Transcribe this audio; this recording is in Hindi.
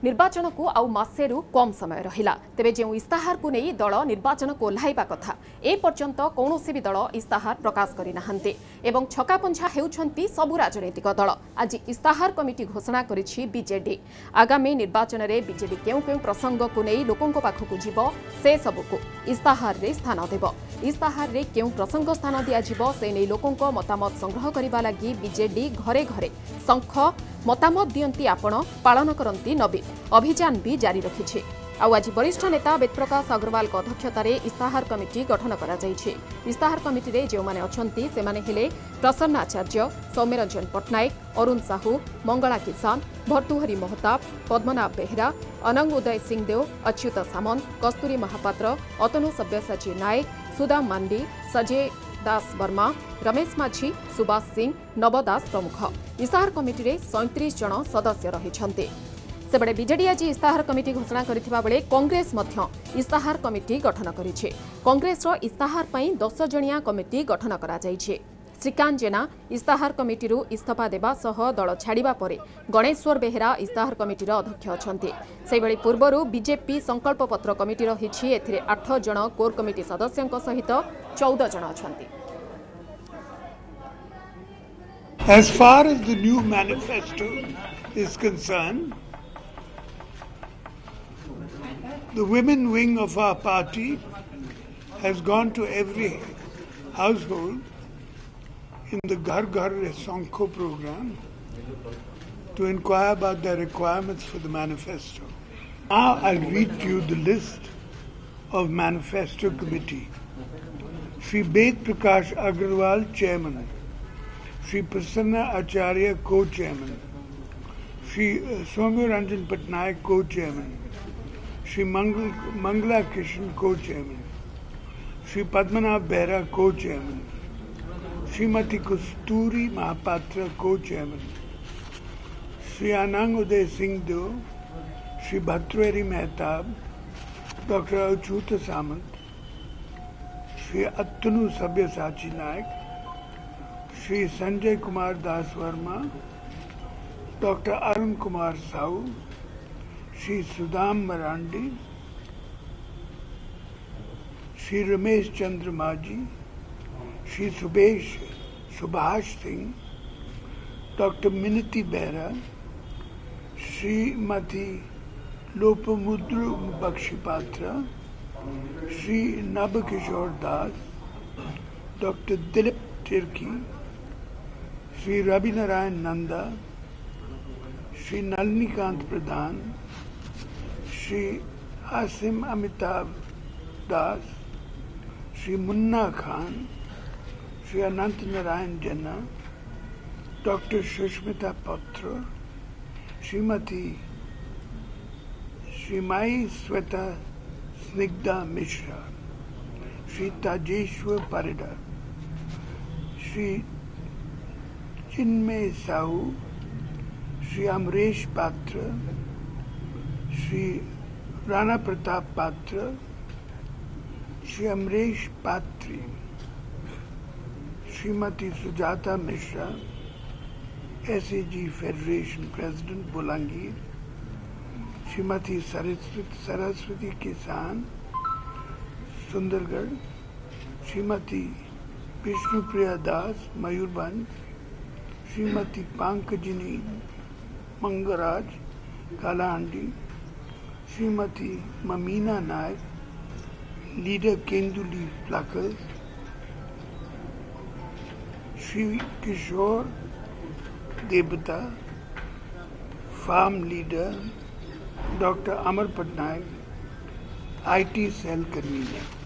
निर्वाचन को आउ मासेरु कम समय रहिला तेबे जे इस्ताहार को नहीं दल निर्वाचन को ओह्लाइबा कथा ए पर्यंत कौनसी भी दल इस्ताहार प्रकाश करि नाहंते एवं छकापंछा हेउछंती सबु राजनैतिक दल। आज इस्ताहार कमिटी घोषणा करिछि बीजेडी। आगामी निर्वाचन रे बीजेडी केउ केउ प्रसंग को नहीं लोकंक पाखकु जीवो से सबको इस्ताहार रे स्थान देबो। इस्ताहार रे केउ प्रसंग स्थान दिया जीवो से नहीं लोकंक मतामत संग्रह करिबा लागि बीजेडी घरे घरे शंख मतामत दियंती आपण पालन करंती नबी अभियान भी जारी रखिछि। आज वरिष्ठ नेता वेदप्रकाश अग्रवाल अध्यक्षतार इस्ताहार कमिटी गठन करा जाइछि। इस्ताहार कमिटी रे जो माने अछंती से माने हेले प्रसन्न आचार्य, सौम्यरंजन पट्टनायक, अरुण साहू, मंगला किसान, भर्तुहरी महताब, पद्मनाभ बेहरा, अनंग उदय सिंहदेव, अच्युत सामंत, कस्तूरी महापात्र, अतनु सब्यसाची नायक, सुदाम मांडी, सजय दास वर्मा, रमेश माझी, सुभाष सिंह, नवदास प्रमुख। इस्ताहार कमिटी रे 37 जन सदस्य रहिछन्ते। सेबडे बीजेडी आज इस्ताहार कमिटी घोषणा करिथिबा बेले कांग्रेस मध्य इस्ताहार कमिटी गठन करिछे। कांग्रेस रो इस्ताहार पई 10 जणिया कमिटी गठन करा जाइछे। श्रीकांत जेना इस्ताहार कमिटी इस्तीफा देबा सह दल छाड़िबा परे गणेश्वर बेहरा इस्ताहार कमिटी अध्यक्ष अछंती। सेबडे पूर्वरु बीजेपी संकल्प पत्र कमिटी रहिछि। एथिरे 8 जण कोर कमिटी सदस्यंक सहित 14 जण अछंती। As far as the new manifesto is concerned, the women wing of our party has gone to every household in the Ghar Ghar Sankho program to inquire about their requirements for the manifesto. Now I'll read to you the list of manifesto committee. Shri Ved Prakash Agarwal, Chairman. Shri Prasanna Acharya, Co-Chairman. Shri Soumya Patnaik, Co-Chairman. Shri Mangala Krishnan, Co-Chairman. Shri Padmanabh Behra, Co-Chairman. Srimati Kasturi Mahapatra, Co-Chairman. Shri Anang Uday Singhdeo, Shri Bhartuhari Mehtab, Dr. Achyuta Samant, Shri Attanu Sabyasachi Naik, Shri Sanjay Kumar Das Verma, Dr. Arun Kumar Sahu, Shri Sudham Marandi, Shri Ramesh Chandra Maji, Shri Subhash Singh, Dr. Minati Behra, Shri Mati Lopamudra Bakshipatra, Shri Nabakishore Das, Dr. Dilip Tirki, Shri Ravi Narayan Nanda, Shri Nalnikant Pradhan, Shri Asim Amitabh Das, Shri Munna Khan, Shri Anant Narayan Jana, Dr. Shushmita Patra, Srimati Srimai Sweta Snigdha Mishra, Shri Tajeshwar Parida, Shri Chinmay Sahu, Shri Amresh Patra, Shri Rana Pratap Patra, Shri Amresh Patri, Srimati Sujata Mishra, SAG Federation President Bolangir, Srimati Saraswati Kisan, Sundargarh, Srimati Vishnupriya Das, Mayurbhanj, Srimati Pankajini Mangaraj, Kalahandi, Srimati Mamina Naik, Leader Kenduli Plakas, Shri Kishore Debata, Farm Leader, Dr. Amar Patnaik, IT Cell Convener.